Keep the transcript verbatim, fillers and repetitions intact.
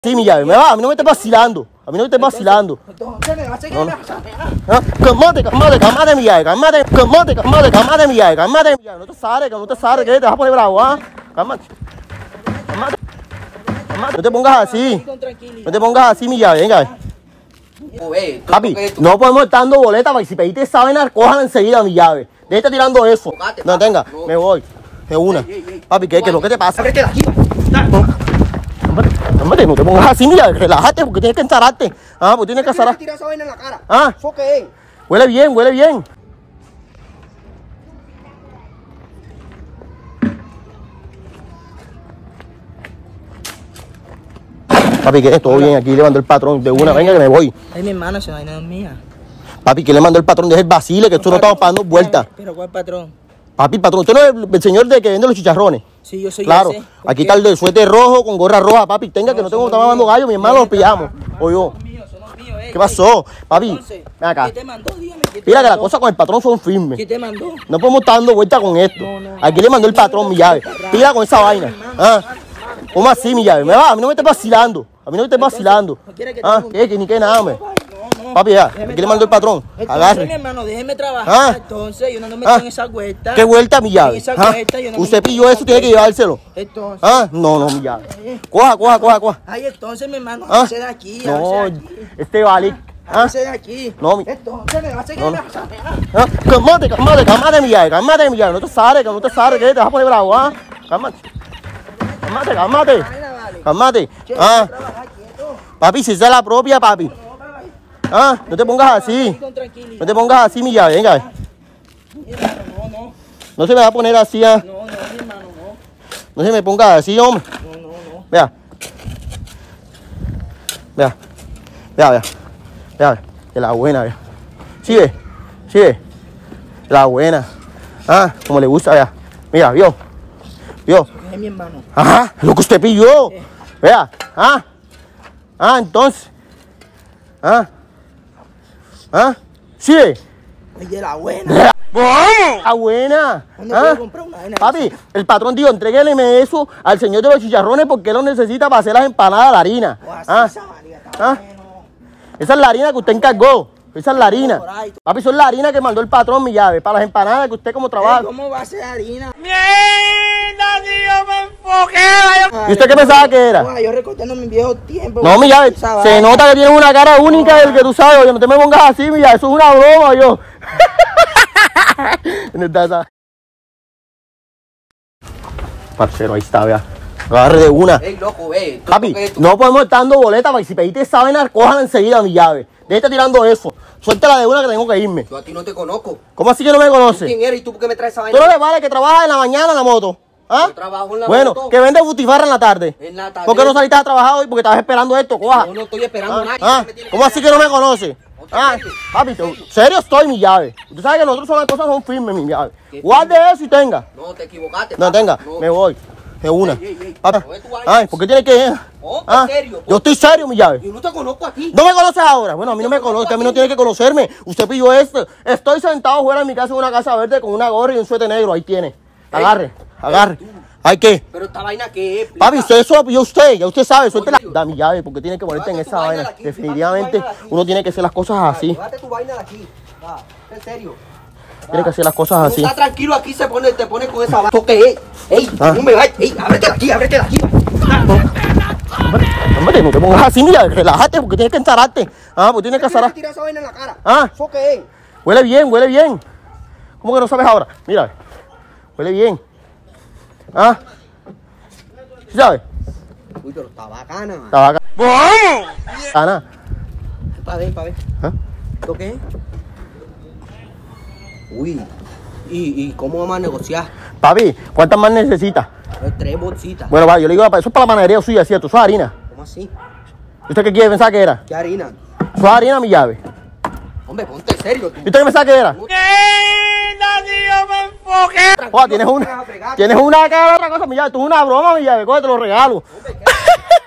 Sí, mi llave, me va, a mí no me estés vacilando, a mí no me estés vacilando. Entonces me va a seguir No, no. amenazando. Ah, Cálmate, cálmate, cálmate, mi llave, cálmate, cálmate, cálmate, cálmate, mi llave, cálmate, mi llave. No te sales, que no te sales, que te vas a poner bravo, ¿ah? Cálmate. Cálmate. Cálmate. No te pongas así, Con tranquilidad. no te pongas así, mi llave, venga. Oye, tú, Papi, ¿qué es esto? no podemos estar dando boletas, para que si pediste esa vaina, cójala enseguida, mi llave. Déjate tirando eso. Enfócate, No, papi, tenga, no. me voy, de una. Ey, ey, ey. Papi, ¿qué, qué es lo que te pasa? Ábrete de aquí, va. Cálmate, cálmate, no te pongas así, mi llave, relájate, porque tienes que encerrarte. Ah, porque tienes que Tienes que encerrar. tirar esa vaina en la cara. Ah. ¿Eso qué es? Huele bien, huele bien. Papi, ¿qué es? Todo bien, aquí le mandó el patrón de una, venga que me voy. Ay, mi hermano, esa vaina no es mía. Papi, ¿qué le mandó el patrón? Deja el vacile, que esto no estamos pagando vueltas. Pero ¿cuál patrón? Papi, patrón, usted no es el señor de que vende los chicharrones. Sí, yo soy Claro, ese. ¿Por aquí qué? está el de suéter rojo con gorra roja, papi. Tenga que no tengo que estar mamando gallo, mi hermano los pillamos. O yo. Son míos, son míos, ey, ¿Qué pasó? ey. Papi, Entonces, ven acá. ¿Qué te mandó? Dígame. ¿Qué te Mira que las mandó? cosas con el patrón son firmes. ¿Qué te mandó? No podemos estar dando vueltas con esto. No, no, Aquí le mandó el patrón mi llave. Tira con esa vaina. ¿Ah? ¿Cómo así mi llave? Me va, a mí no me estés vacilando. A mí no me estés vacilando. ¿no quiere que te ¿Ah? haga un- ¿Qué? Que ni que nada, me. No, no. Papi, ya. Déjeme Aquí le mandó el patrón. Entonces, mi Agarre. hermano, déjeme trabajar. Ah. Entonces, yo no me Ah. meto en esa vuelta. ¿Qué vuelta mi En llave? esa ¿Ah? vuelta, yo no me Usted meto en pilló esa eso, tiene que vuelta. llevárselo. Entonces. ¿Ah? No, no, mi llave. Coja, coja, coja, coja. Ay, entonces, mi hermano, ¿Ah? hágase de aquí, hágase No, de aquí. este vale. ¿Ah? Hágase de aquí. No, mi- Entonces, me va a seguir No, no. amenazando. ¿Ah? Cálmate, cálmate, cálmate mi llave, cálmate mi llave. No te sales, que no te sales, que te vas a poner bravo, ¿ah? Cálmate. Cálmate, cálmate. Vaina, vale. Cálmate. Che, Ah, trabajar quieto. papi, si esa es la propia, papi. No, vale. Ah, no te pongas así. Con tranquilidad. No te pongas así, mi llave, venga. Mi hermano, no, no. No se me va a poner así, ah. No, no, mi hermano, no. No se me ponga así, hombre. No, no, no. Vea. Vea. Vea, vea. Vea, de la buena, vea. Sí, ve. Sí, ve. La buena. Ah, como le gusta, vea. Mira, vio. Vio. Es mi hermano. Ajá, lo que usted pilló. Vea. Ah. Ah, entonces. Ah. Ah. Sí, ve. Oye, la buena. Ah, buena. ¿Dónde Ah. puedo comprar una vaina? Papi, el patrón dijo, entréguenme eso al señor de los chicharrones porque él lo necesita para hacer las empanadas, la harina. O así, Ah, esa María, está ah. bueno. esa es la harina que usted encargó. Esa es la harina. Por ahí. Papi, eso es la harina que mandó el patrón, mi llave, para las empanadas que usted como trabaja. Ey, ¿cómo va a ser harina? ¿Y usted qué pensaba que era? Oye, yo recordando mi viejo tiempo. No, mi llave, Esa se vaina. nota que tienes una cara única del que tú sabes. Oye, no te me pongas así, mi llave, eso es una broma, yo. ¿Dónde está esa? Parcero, ahí está, vea. Agarre de una. Ey, loco, ve. ¿tú Papi, qué es esto? no podemos estar dando boletas, para que si pediste esa vaina, cójala enseguida, mi llave. Déjate tirando eso. Suéltala de una que tengo que irme. Yo a ti no te conozco. ¿Cómo así que no me ¿Quién conoces? eres y tú por qué me traes esa ¿Tú vaina? no le vale que trabajas en la mañana en la moto? ¿Ah? Yo trabajo en la bueno, moto. que vende butifarra en la tarde. En la tarde. ¿Por qué no saliste a trabajar hoy? Porque estabas esperando esto, coja. Yo no estoy esperando Ah, a nadie. ah, ¿Qué me tienes ¿cómo así que no me conoces? Otra Ah, vez. papi, te- serio estoy, mi llave. Usted sabe que nosotros son las cosas son firmes, mi llave. ¿Qué Guarde eso y tenga. No, te equivocaste. No papá. tenga, No. me voy. De una. Ey, ey, ey. Papi, No es tu vaina. ay, ¿por qué tiene que ir? Oh, Ah, ¿en serio? yo estoy serio, mi llave. Yo no te conozco a ti. ¿No me conoces ahora? Bueno, a mí no me conoce, a mí no tiene que conocerme. Usted pilló esto. Estoy sentado fuera de mi casa en una casa verde con una gorra y un suéter negro. Ahí tiene. Agarre, agarre. ¿Hay qué? Pero esta vaina qué es. Papi, usted eso lo pilló usted, ya usted sabe, suéltela. Oye, Da mi llave, porque tiene que ponerte en llévate esa tu vaina vaina. de aquí, llévate tu Definitivamente, vaina de aquí. uno tiene que hacer las cosas así. Llévate tu vaina de aquí. Va, en serio. Tiene que hacer las cosas Tú así. estás tranquilo aquí, se pone, te pones con esa vaina. ¿Esto qué es? Ey, Ah. no me vayas. Ey, ábrete de aquí, ábrete de aquí. Hombre, no te pongas así, mira, relájate, porque tienes que encerrarte. Ah, porque tienes que Tienes que encerrar. tirar esa vaina en la cara. Ah. ¿Eso qué es? Huele bien, huele bien. ¿Cómo que no sabes ahora? Mira, huele bien. Ah, ¿sí sabes? Uy, pero está bacana. man. Está bacana. Ana. Pa' ver, pa' ver. ¿Ah? ¿Esto qué es? Uy. ¿Y, y cómo vamos a negociar? Papi, ¿cuántas más necesitas? Eh, Tres bolsitas. Bueno, va, yo le digo, eso es para la panadería suya, ¿cierto? Eso es harina. ¿Cómo así? ¿Y usted qué quiere pensar que era? ¿Qué harina? Eso es harina, mi llave. Hombre, ponte serio tú. ¿Y usted qué pensaba que era? Joder, tienes una, tienes una cara de otra cosa, mi llave. Tú es una broma, mi llave. Coge, te lo regalo. Hombre, ¿qué?